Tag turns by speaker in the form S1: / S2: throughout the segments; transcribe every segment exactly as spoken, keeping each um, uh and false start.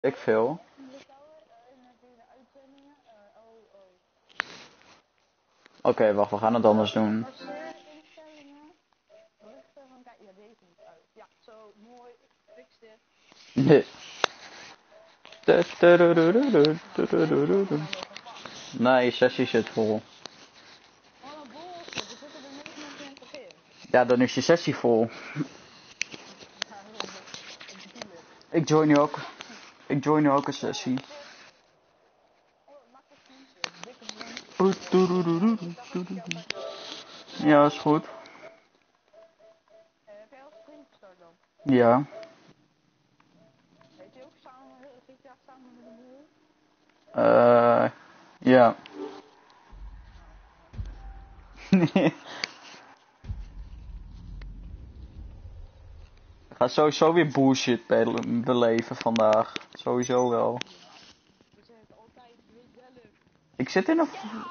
S1: Ik veel. Oké, okay, wacht, we gaan het anders doen. Ja, zo mooi. Fix dit. Nee, je sessie zit vol. Ja, dan is je sessie vol. Ik join nu ook. Ik join nu ook een sessie. Ja, is goed. Heb jij al stream gestart dan? Ja. Heet je ook samen, zit je samen met een broer? Eh, ja. Ik ga sowieso weer bullshit beleven vandaag. Sowieso wel. Ik zit in een...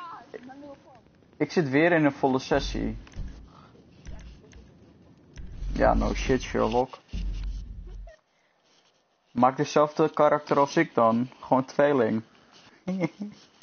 S1: Ik zit weer in een volle sessie. Ja, no shit, Sherlock. Maak dezelfde karakter als ik dan. Gewoon tweeling. Ik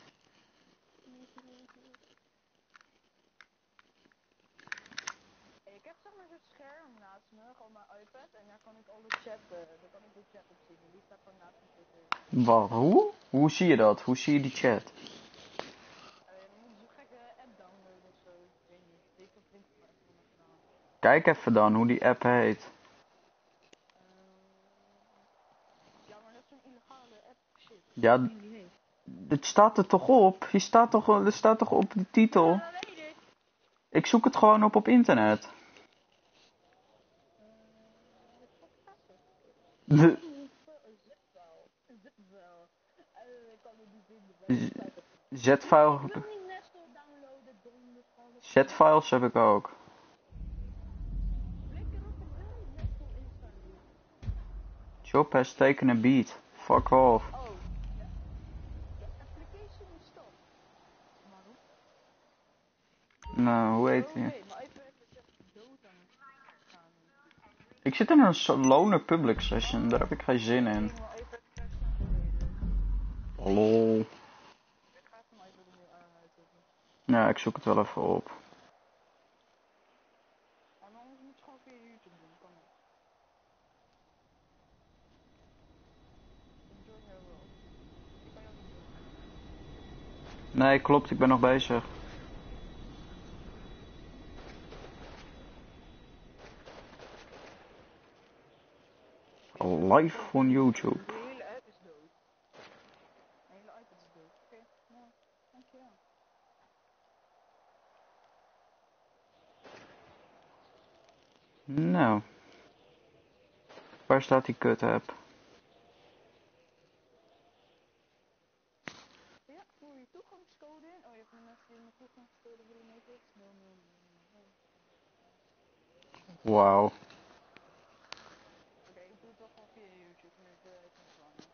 S1: heb zeg maar zo'n scherm naast me, gewoon mijn iPad, en daar kan ik alle chat, uh, daar kan ik de chat op zien. Die staat gewoon naast me. Wat? Hoe? Hoe zie je dat? Hoe zie je die chat? Uh, dan moet je zo'n gekke app downloaden of zo. Ik weet niet. Ik heb vriend van mij gedaan. Kijk even dan hoe die app heet. Uh, ja, maar dat is een illegale app. Shit. Ja, het staat er toch op? Je staat toch, er staat toch op de titel? Ja, dat weet ik. Ik zoek het gewoon op op internet. De... Z-file. Z-files heb ik ook. Job has taken a beat. Fuck off. Nou, hoe heet die? Ik zit in een loner public session, daar heb ik geen zin in. Lol. Ja, ik zoek het wel even op. Nee, klopt, ik ben nog bezig. Live on YouTube. De hele app is dood. De hele iPad is dood. Oké, nou, dankjewel. Nou. Waar staat die kut app? Ja, voer je toegangscode in. Oh, je hebt een mensen die mijn toegangscode willen meegeven. Wauw. Oké, okay, ik doe het toch wel via YouTube. Nu ik uh, het niet langer.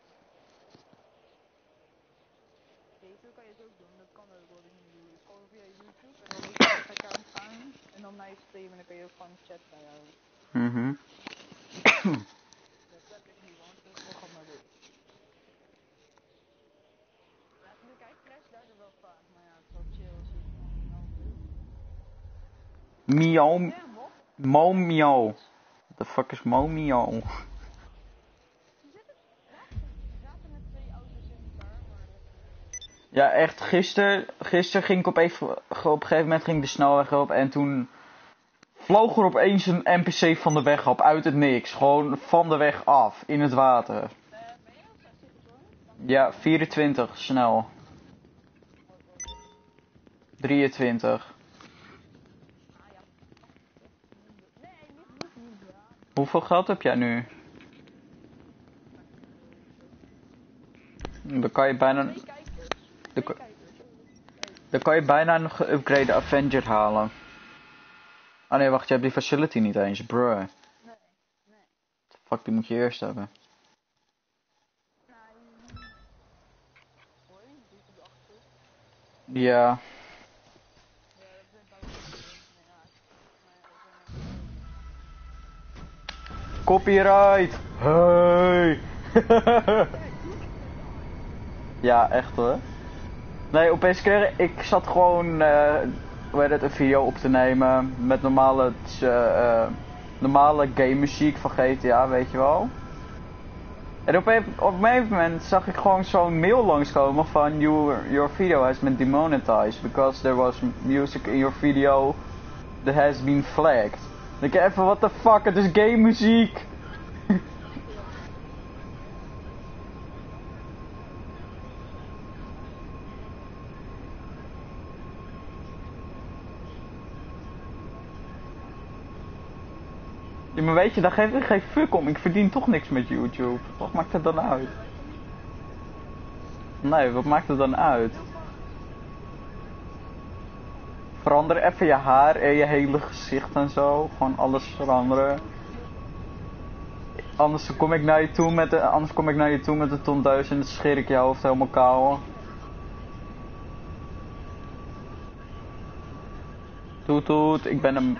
S1: Deze kan je het ook doen. Dat kan ook wat ik nu doe. Dus gewoon via YouTube en dan moet je een account aan. En dan mij streamen en dan kun je ook gewoon chat bijhouden. Mhm. Mm dat heb ik niet, want dat is programma doen. Ja, nu kijk, crash daar er wel vaak. Maar ja, het is wel chill als je het nou doet. Miauw. Mo miauw. What the fuck is mo miauw? Ja, echt, gisteren, gisteren ging ik op, even, op een gegeven moment ging ik de snelweg op en toen vloog er opeens een N P C van de weg op, uit het niks. Gewoon van de weg af, in het water. Uh, ben je al zestig persoon? Ja, vierentwintig, snel. drieëntwintig. Hoeveel geld heb jij nu? Dan kan je bijna... Dan kan, dan kan je bijna een geüpgrade Avenger halen. Ah nee, wacht, je hebt die facility niet eens, bruh. Nee, nee. Fuck, die moet je eerst hebben. Ja. Copyright! Hey!
S2: Ja, echt hoor. Nee, opeens kreeg ik zat gewoon, uh, hoe heet het, een video op te nemen met normale, uh, uh, normale game muziek van G T A, weet je wel. En op een, op een gegeven moment zag ik gewoon zo'n mail langskomen van your, your video has been demonetized because there was music in your video that has been flagged. Dan denk ik even, what the fuck, het is game muziek. Ja, maar weet je, daar geef ik geen fuck om. Ik verdien toch niks met YouTube. Wat maakt het dan uit? Nee, wat maakt het dan uit? Verander even je haar en je hele gezicht en zo. Gewoon alles veranderen. Anders kom ik naar je toe met de, anders kom ik naar je toe met de tondeus en dan scheer ik je hoofd helemaal kaal. Toet toet, ik ben een...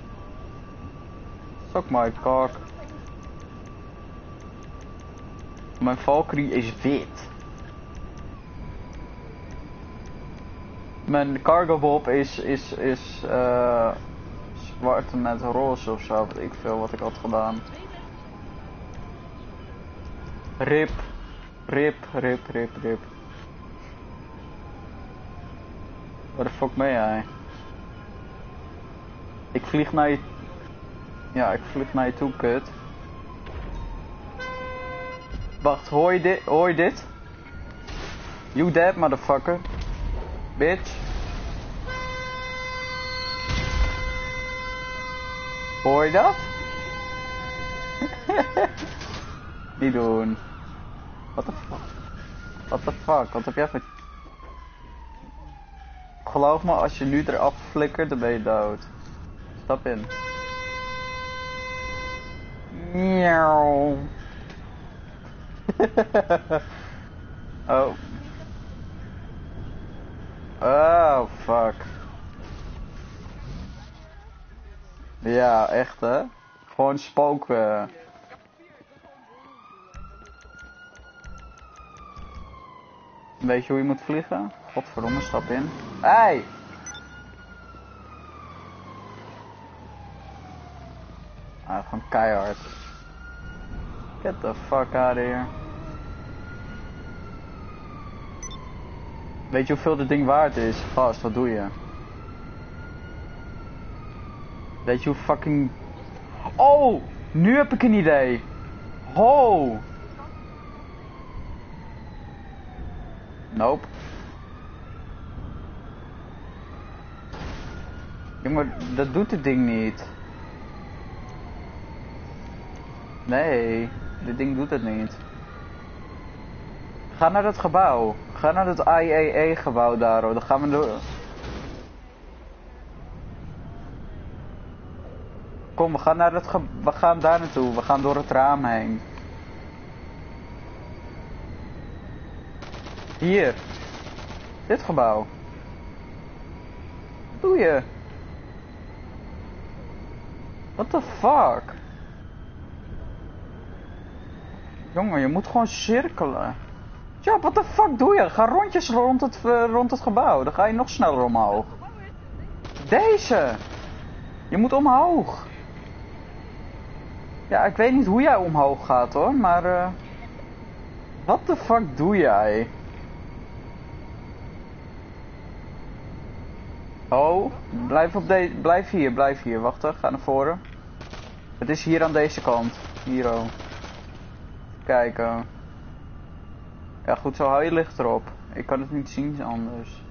S2: Suck my cock. Mijn Valkyrie is wit. Mijn cargo bob is, is, is uh, zwart met roze of zo, weet ik veel wat ik had gedaan. Rip, rip, rip, rip, rip. Waar de fuck ben jij? Ik vlieg naar je... Ja, ik vlieg naar je toe, kut. Wacht, hoor je dit? Hoor je dit? You dead, motherfucker. Bitch. Hoor je dat? Niet doen. What the fuck? What the fuck? Wat heb jij voor... Geloof me, als je nu eraf flikkert, dan ben je dood. Stap in. Miauw. Oh. Oh, fuck. Ja, echt hè? Gewoon spoken. Weet je hoe je moet vliegen? Godverdomme, stap in. Hey! Ah, gewoon keihard. Get the fuck out of here. Weet je hoeveel dit ding waard is? Gast, wat doe je? Weet je hoe fucking... Oh! Nu heb ik een idee. Ho! Nope. Jongen, dat doet dit ding niet. Nee, dit ding doet het niet. Ga naar dat gebouw. Ga naar het I A E gebouw daar hoor. Dan gaan we door. Kom, we gaan naar het ge... We gaan daar naartoe. We gaan door het raam heen. Hier. Dit gebouw. Wat doe je? What the fuck? Jongen, je moet gewoon cirkelen. Ja, what the fuck doe je? Ga rondjes rond het, uh, rond het gebouw. Dan ga je nog sneller omhoog. Deze! Je moet omhoog. Ja, ik weet niet hoe jij omhoog gaat hoor, maar... Uh, what the fuck doe jij? Oh, blijf, op de blijf hier, blijf hier. Wacht, ga naar voren. Het is hier aan deze kant. Hier oh. Kijken. Ja goed, zo hou je licht erop. Ik kan het niet zien anders.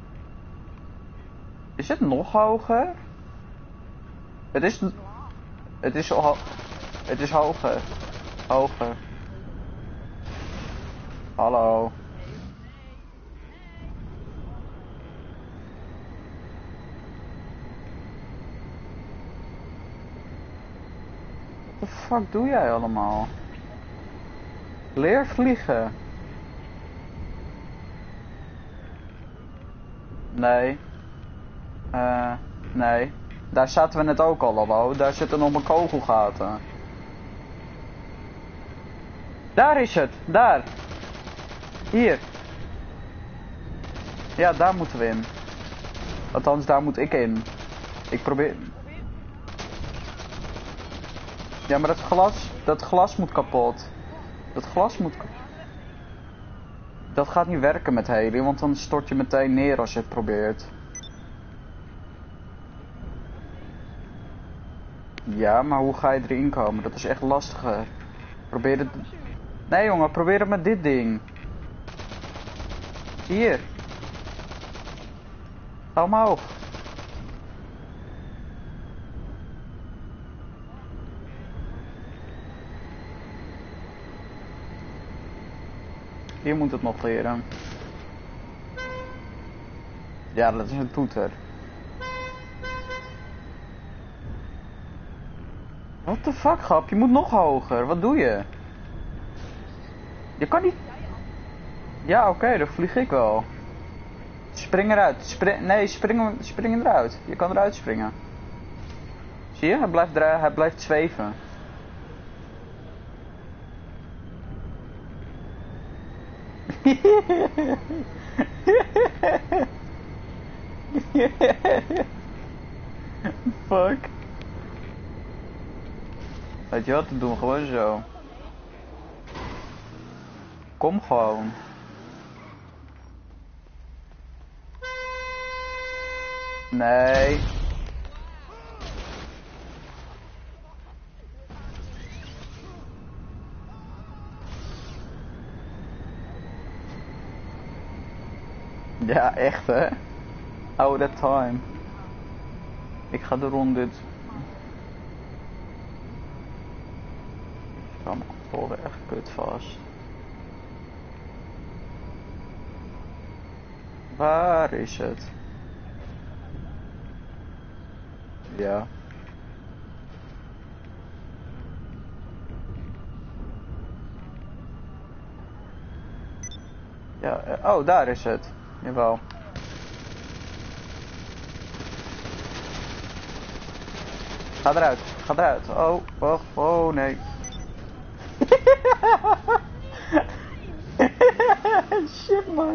S2: Is het nog hoger? Het is... Het is, ho het is hoger. Hoger. Hallo. Wat de fuck doe jij allemaal? Leer vliegen. Nee. Uh, nee. Daar zaten we net ook al, hallo. Daar zitten nog mijn kogelgaten. Daar is het, daar. Hier. Ja, daar moeten we in. Althans, daar moet ik in. Ik probeer... Ja, maar dat glas, dat glas moet kapot. Dat glas moet kapot. Dat gaat niet werken met heli, want dan stort je meteen neer als je het probeert. Ja, maar hoe ga je erin komen? Dat is echt lastiger. Probeer het... Nee jongen, probeer het met dit ding. Hier. Ga omhoog. Hier moet het nog leren. Ja, dat is een toeter. What the fuck, grap? Je moet nog hoger. Wat doe je? Je kan niet... Ja, oké, okay, dan vlieg ik wel. Spring eruit. Spring... Nee, spring, spring eruit. Je kan eruit springen. Zie je? Hij blijft, hij blijft zweven. Fuck. Weet je wat, we doen gewoon zo. Kom gewoon. Nee. Ja, echt hè. Oh, that time. Ik ga de ronde... Ik ga mijn controle echt kut vast. Waar is het? Ja. Ja, oh, daar is het. Jawel. Ga eruit, ga eruit. Oh, oh, oh nee. Shit man.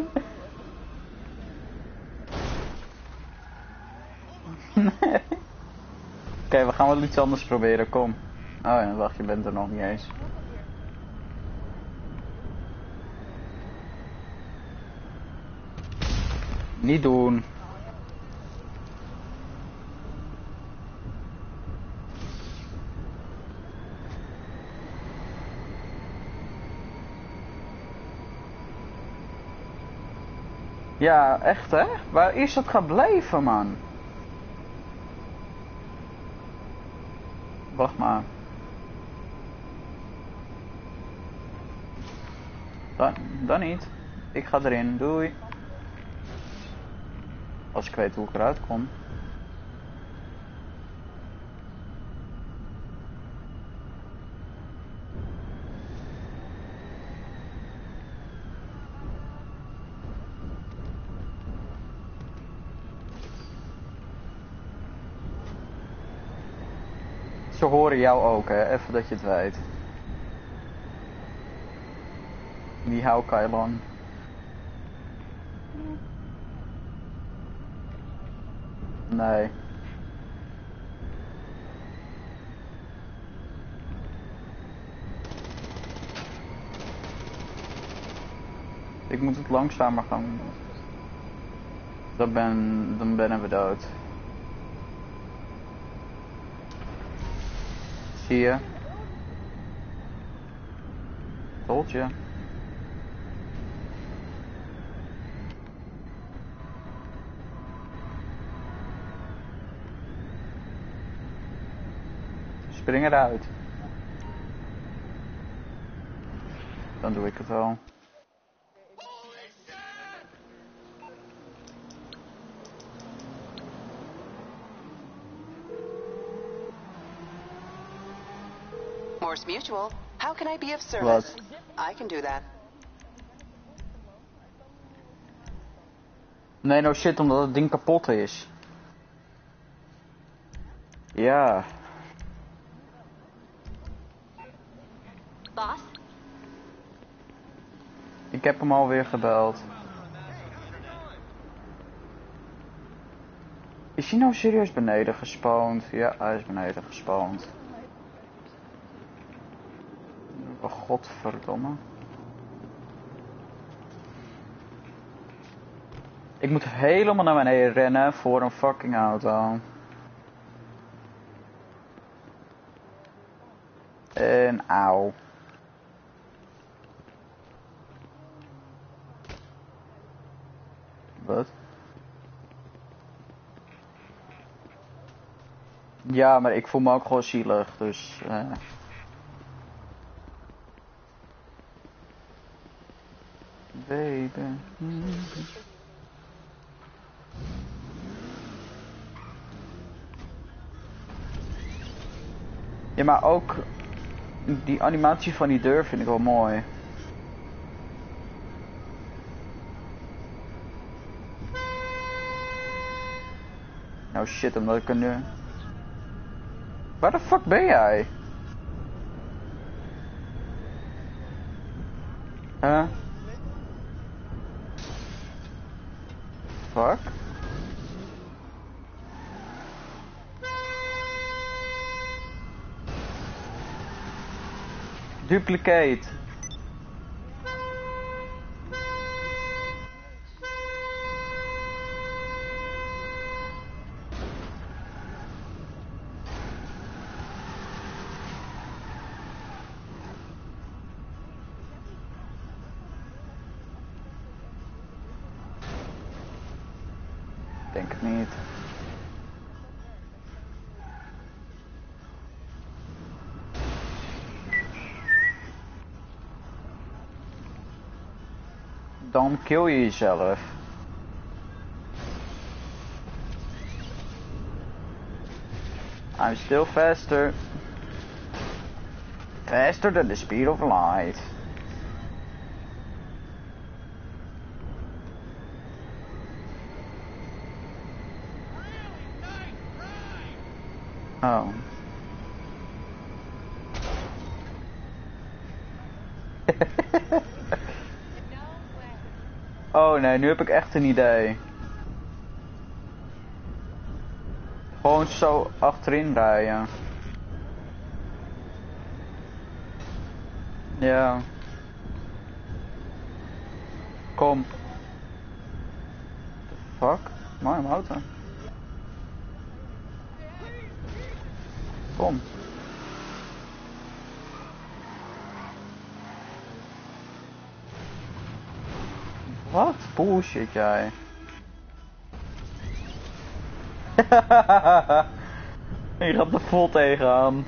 S2: Nee. Oké, okay, we gaan wel iets anders proberen, kom. Oh ja, wacht, je bent er nog niet eens. Niet doen. Ja, echt hè? Waar is het gebleven, man? Wacht maar. Dan, dan niet. Ik ga erin, doei. Als ik weet hoe ik eruit kom. Ze horen jou ook, hè? Even dat je het weet. Die hou Kailan. Nee. Ik moet het langzamer gaan. Dan ben, dan ben we dood. Zie je? Told je. Spring eruit. Dan doe ik het wel.
S3: Morse Mutual. How can I be of service?
S2: Wat?
S3: I can do that.
S2: Nee, no shit, omdat het ding kapot is. Ja.
S4: Boss?
S2: heb hem alweer gebeld. Is hij nou serieus beneden gespawned? Ja, hij is beneden gespawned. Oh, godverdomme. Ik moet helemaal naar beneden rennen voor een fucking auto. En auw. Wat? Ja, maar ik voel me ook gewoon zielig, dus... Uh... Baby. Ja, maar ook die animatie van die deur vind ik wel mooi. Nou shit, omdat ik er nu... Waar de fuck ben jij? Huh? Fuck? Duplicate. Denk het niet. Dan kill je jezelf. I'm still faster. Faster than the speed of light. Oh. Oh nee, nu heb ik echt een idee. Gewoon zo achterin rijden. Ja. Kom. The fuck? Mooie auto. Kom. Wat bullshit jij. Je gaat er vol tegenaan.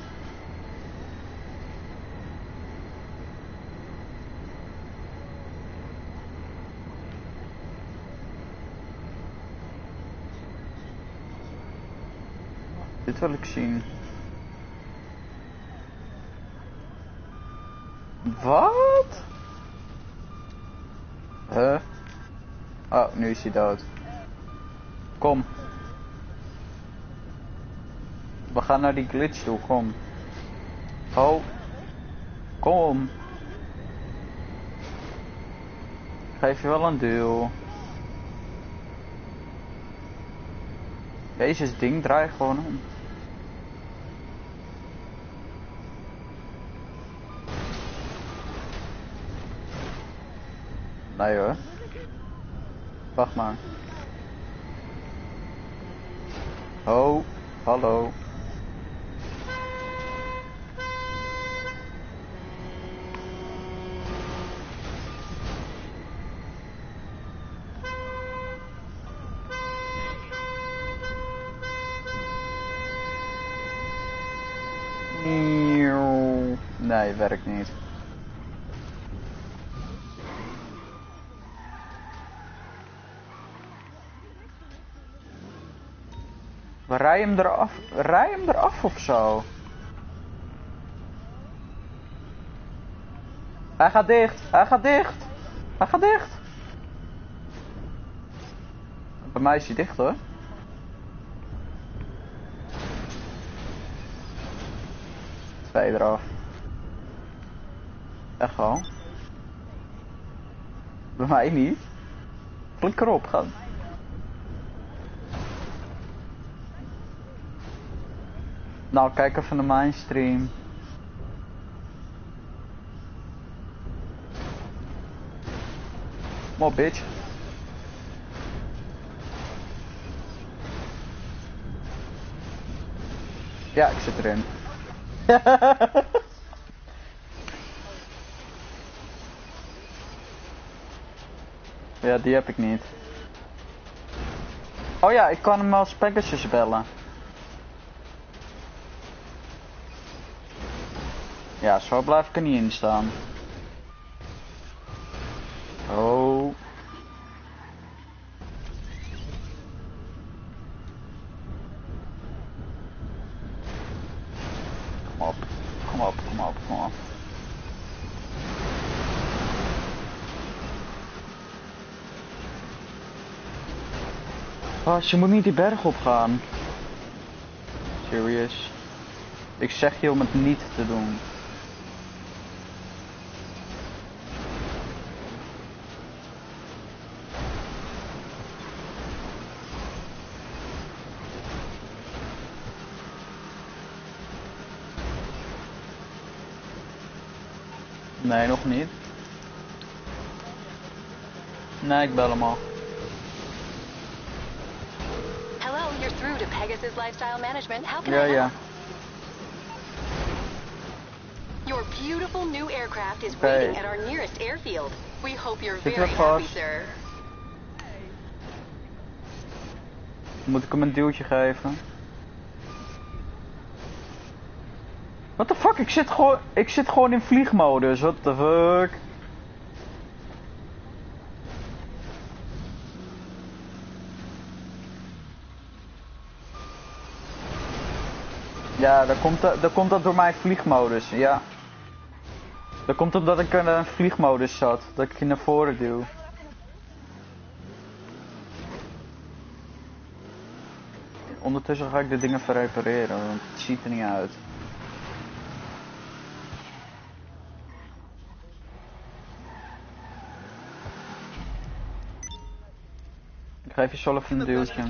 S2: Dit wil ik zien. Wat? Huh? Oh, nu is hij dood. Kom. We gaan naar die glitch toe, kom. Oh. Kom. Ik geef je wel een duw. Deze ding draait gewoon om. Nee hoor. Wacht maar. Oh, hallo. Nee, werkt niet. We rijden hem eraf. Rij hem eraf of zo. Hij gaat dicht. Hij gaat dicht. Hij gaat dicht. Bij mij is hij dicht hoor. Twee eraf. Echt wel. Bij mij niet. Flikker op, ga. Nou, kijk even naar mijn stream. Kom op, bitch. Ja, ik zit erin. Ja, die heb ik niet. Oh ja, ik kan hem als Pegasus bellen. Ja, zo blijf ik er niet in staan. Oh. Kom op, kom op, kom op, kom op. Oh, je moet niet die berg op gaan. Serious. Ik zeg je om het niet te doen. Nee, nog niet. Nee, ik bel hem al.
S3: Hello, you're through to Pegasus Lifestyle Management. How can
S2: Ja,
S3: I help?
S2: ja.
S3: Your beautiful new aircraft is
S2: Okay.
S3: waiting at our nearest airfield. We hope you're
S2: Zit er
S3: very
S2: vast?
S3: happy, sir.
S2: Moet ik hem een duwtje geven? What the fuck? Ik zit gewoon, ik zit gewoon in vliegmodus. What the fuck? Ja, dan komt, dat, dan komt dat door mijn vliegmodus, ja. Dan komt het omdat ik in een vliegmodus zat, dat ik je naar voren duw. Ondertussen ga ik de dingen verrepareren, want het ziet er niet uit. Ik geef je zo even een duwtje.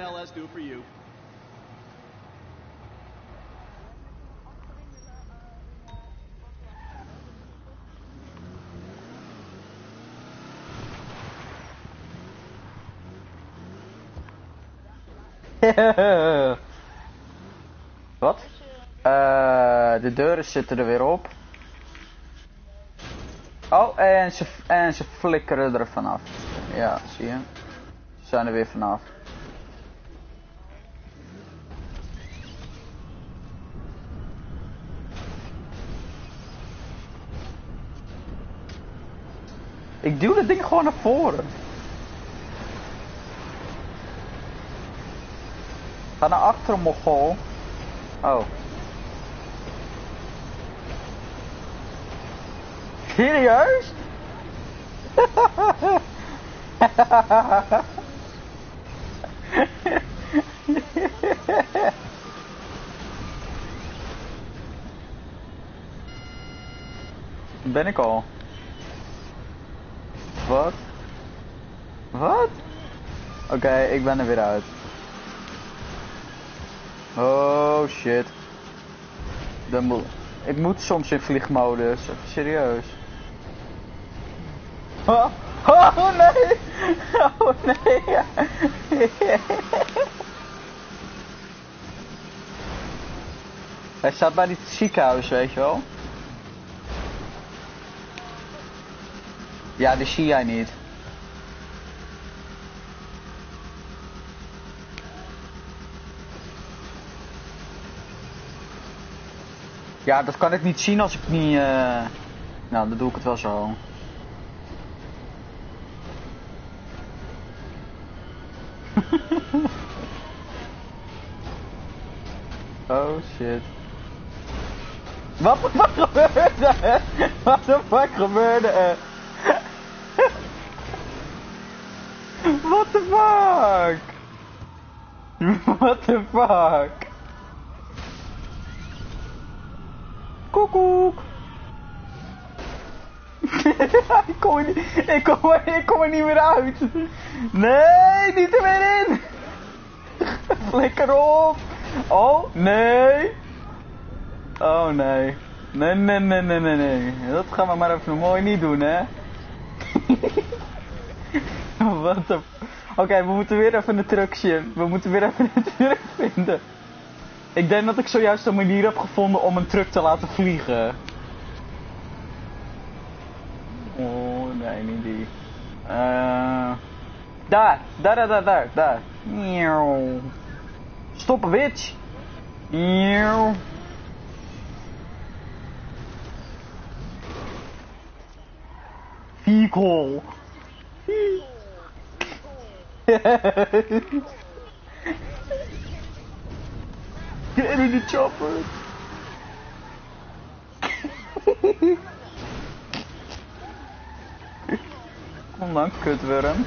S2: Wat? Uh, de deuren zitten er weer op. Oh, en ze, en ze flikkeren er vanaf. Ja, zie je. Ze zijn er weer vanaf. Ik duw dat ding gewoon naar voren. Ga naar achteren, mogol. Oh. Serieus? Ben ik al? Wat? Wat? Oké, okay, ik ben er weer uit. Oh shit. Dan moet... Ik moet soms in vliegmodus. Even serieus. Oh, oh nee! Oh nee! Hij staat bij dit ziekenhuis, weet je wel? Ja, die zie jij niet. Ja, dat kan ik niet zien als ik niet... Uh... Nou, dan doe ik het wel zo. Oh shit. Wat de fuck gebeurde er? Wat de fuck gebeurde er? What the fuck? What the fuck? Koekoek. ik, kom er niet, ik, kom er, ik kom er niet meer uit. Nee, niet er weer in. Flikker op. Oh, nee. Oh, nee. Nee, nee, nee, nee, nee, nee. Dat gaan we maar even mooi niet doen, hè. Wat de... Oké, okay, we moeten weer even een trucje. We moeten weer even een truc vinden. Ik denk dat ik zojuist een manier heb gevonden om een truck te laten vliegen. Oh, nee, niet die. Uh, daar, daar, daar, daar, daar, daar. Stop, bitch. Vehicle. Get in the chopper. Kom dan, kutworm.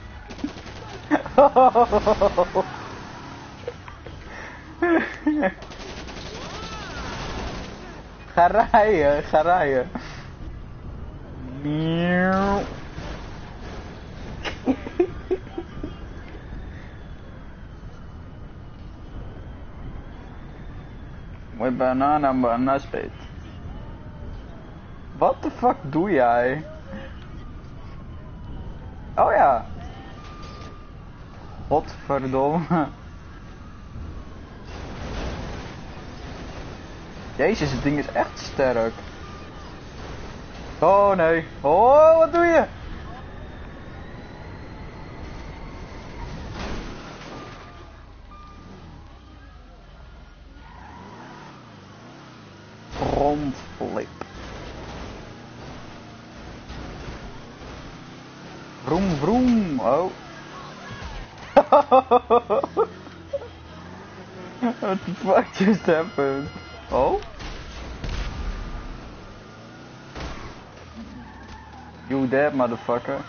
S2: Ga rijden, ga rijden. Mooi banana, banana spit. Wat de fuck doe jij? Oh ja. Godverdomme. Jezus, het ding is echt sterk. Oh nee. Oh, wat doe je? Rondflip. Vroom vroom. Oh. What the fuck just happened? Oh? You dead, motherfucker.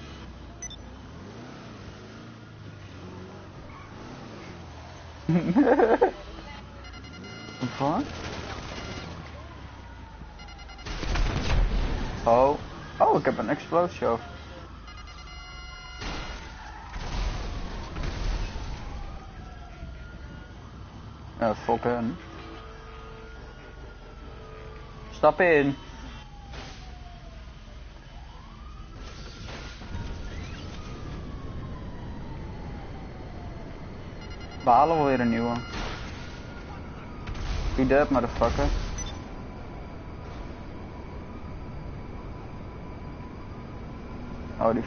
S2: Wat? Oh. Oh, ik heb een explosief. Ja, fuck hen. Stap in. We halen wel weer een nieuwe. Be dead, motherfucker. Oh, die...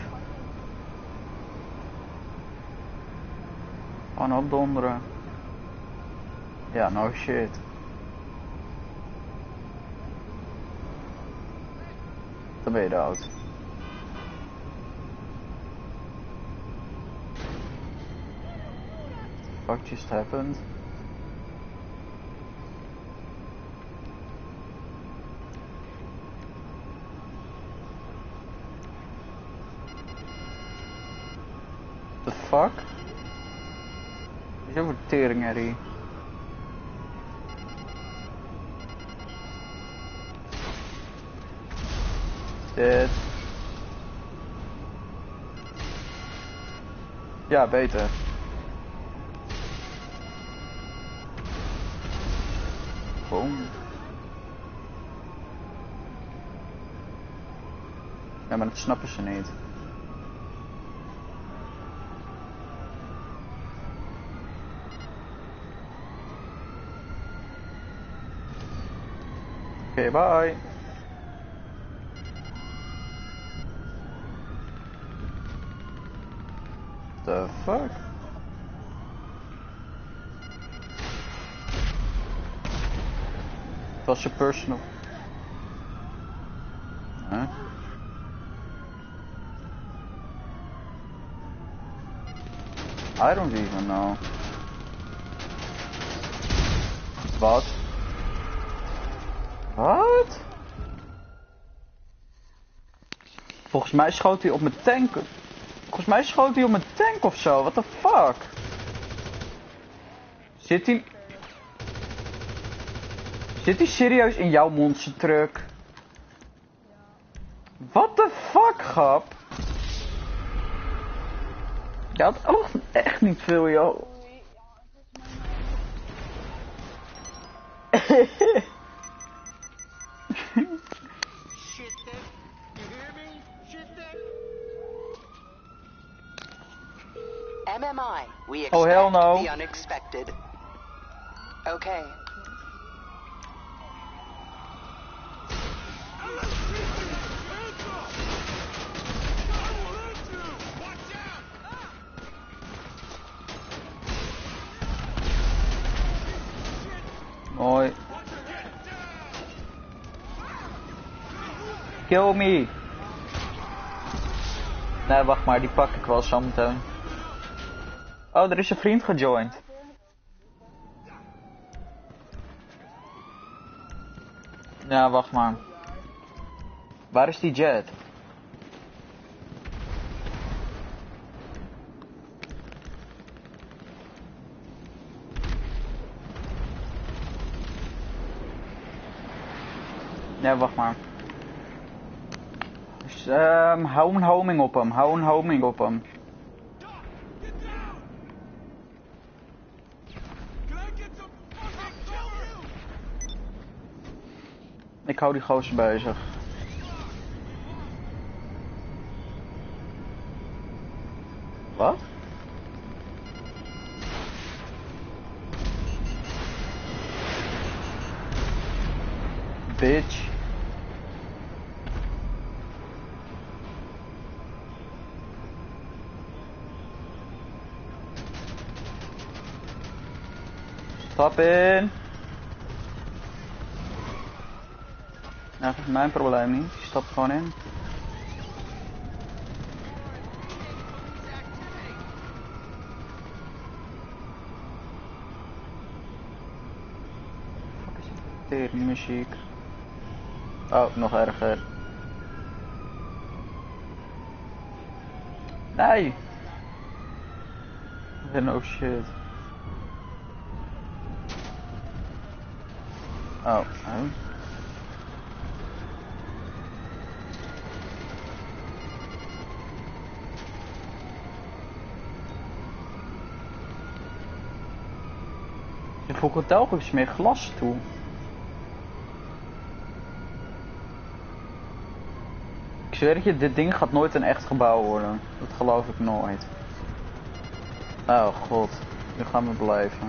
S2: Gewoon opdonderen. Ja, no shit. Dan ben je dood. What just happened? The fuck? Is over tering herrie. Dead. Ja, beter. Boom. Ja, maar dat snappen ze niet. Oké, okay, bye. The fuck? Het was je personal. Huh? I don't even know. Wat? Wat? Volgens mij schoot hij op mijn tank. Volgens mij schoot hij op mijn tank of zo. What the fuck? Zit hij... Zit hij serieus in jouw monster truck? grap. Je had ook echt niet veel, joh.
S1: Oei, ja, het is mijn
S4: Shit then. You hear me? Shit then.
S3: M M I, we expect
S2: Oh, hell no.
S3: the unexpected. Okay.
S2: Mooi. Kill me. Nee, wacht maar, die pak ik wel zo meteen. Oh, er is een vriend gejoind. Ja, wacht maar. Waar is die jet? Nee, wacht maar. Dus, um, hou een homing op hem, hou een homing op hem. Ik hou die gozer bezig. Wat? Bitch. Stap in. Nou, dat is mijn probleem niet. Je stapt gewoon in. Wat is dit? Teringmuziek. Oh, nog erger. Nee! No shit. Oh, oh. Je voegt telkens meer glas toe. Ik zweer dat je, dit ding gaat nooit een echt gebouw worden. Dat geloof ik nooit. Oh god, nu gaan we blijven.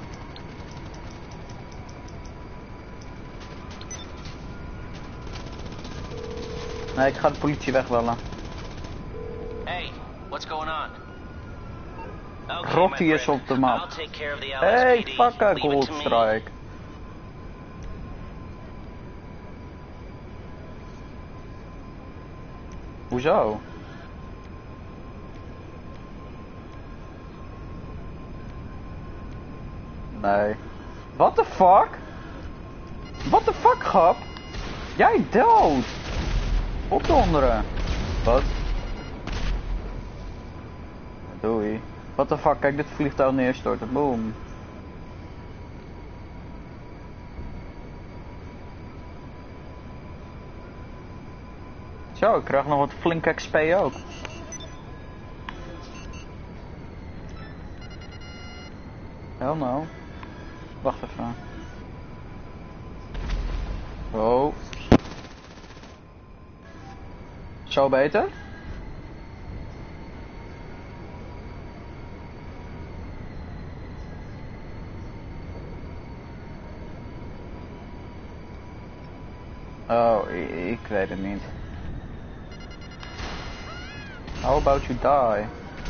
S2: Nee, ik ga de politie wegbellen.
S4: Hey, what's going on? Okay,
S2: Rotti
S4: my
S2: is
S4: friend.
S2: op de map.
S4: I'll take care of the
S2: Hey,
S4: L S P D.
S2: fuck a
S4: Leave it to me.
S2: Goldstrike. Hoezo? Nee. What the fuck? What the fuck, grap? Jij dood! Opdonderen. Wat? Doei. What the fuck, kijk dit vliegtuig neerstorten. Boom. Zo, ik krijg nog wat flink X P ook. Hell no. Wacht even. Oh. Zo beter? Oh, ik, ik weet het niet. How about you die?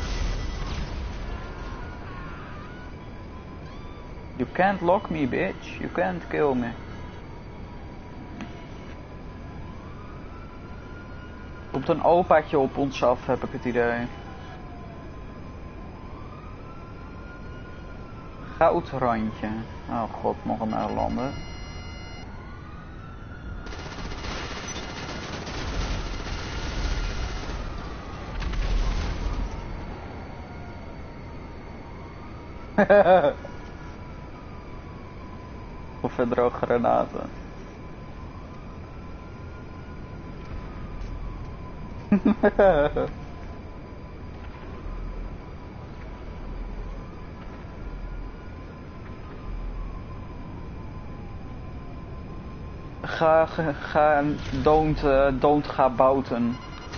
S2: You can't lock me, bitch. You can't kill me. Komt een opaatje op ons af, heb ik het idee. Goudrandje. Oh god, nog een Nederlander. Of verder ook granaten. Ga, ga, ga, don't, uh, don't ga bouten.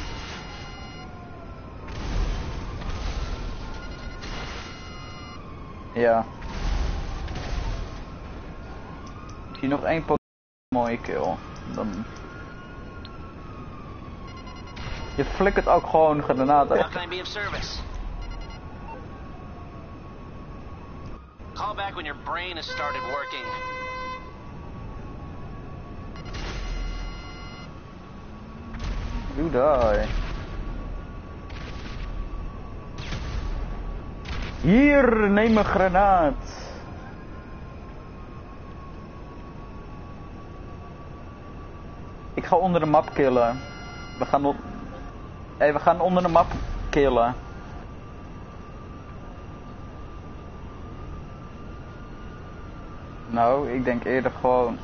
S2: Ja. Misschien nog één mooie kill. Dan... Je flikkert ook gewoon granaten.
S4: How can I be of service? Call back when your brain has started working.
S2: You die. Hier, neem een granaat. Ik ga onder de map killen. We gaan op... Hey, we gaan onder de map killen. Nou, ik denk eerder gewoon...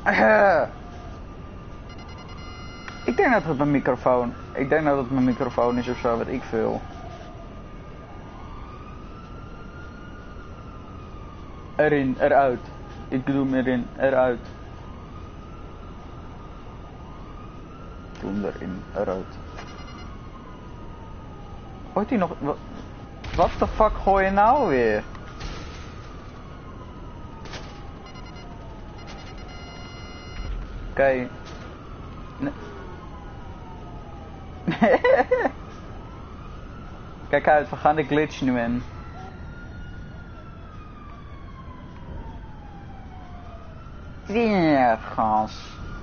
S2: Ik denk dat het mijn microfoon... Ik denk dat het mijn microfoon is of zo, wat ik veel. Erin, eruit. Ik doe hem erin, eruit. Doe hem erin, eruit. Gooit hij nog... Wat de fuck gooi je nou weer? Oké. Okay. Nee. Kijk uit, we gaan de glitch nu in. Teergas.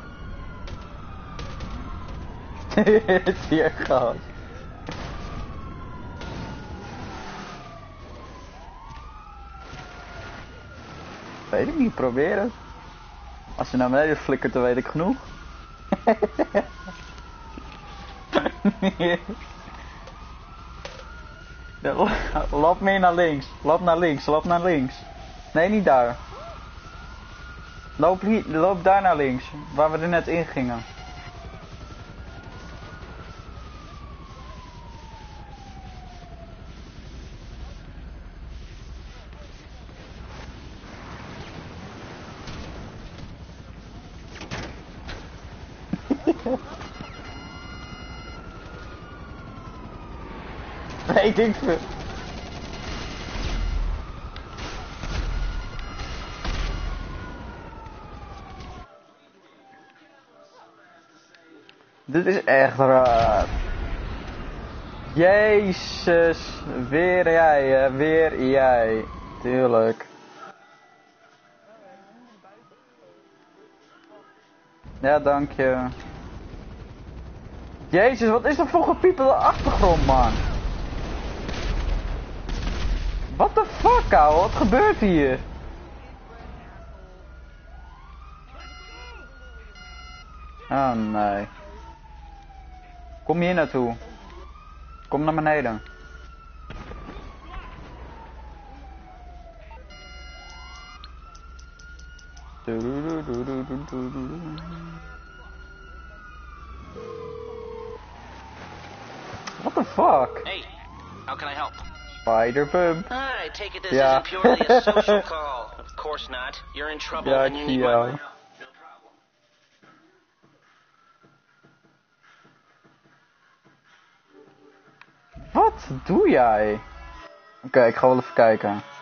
S2: Teergas. Weet ik niet, probeer het. Als je naar beneden flikkert, dan weet ik genoeg. Lap meer naar links. Lap naar links, lap naar links. Nee, niet daar. Loop, hier, loop daar naar links, waar we er net in gingen. Weet ik veel. Dit is echt raar. Jezus, weer jij, hè? Weer jij. Tuurlijk. Ja, dank je. Jezus, wat is dat voor gepiep op de achtergrond, man? What the fuck, ouwe? Wat gebeurt hier? Oh nee. Kom hier naartoe. Kom naar beneden. What the fuck?
S4: Hey, how can I help?
S2: Spider Bump.
S4: I take it this
S2: Yeah.
S4: isn't purely a social call. Of course not. You're in trouble
S2: Ja,
S4: and you
S2: ik
S4: need
S2: zie
S4: my
S2: jou.
S4: help.
S2: Wat doe jij? Oké, okay, ik ga wel even kijken.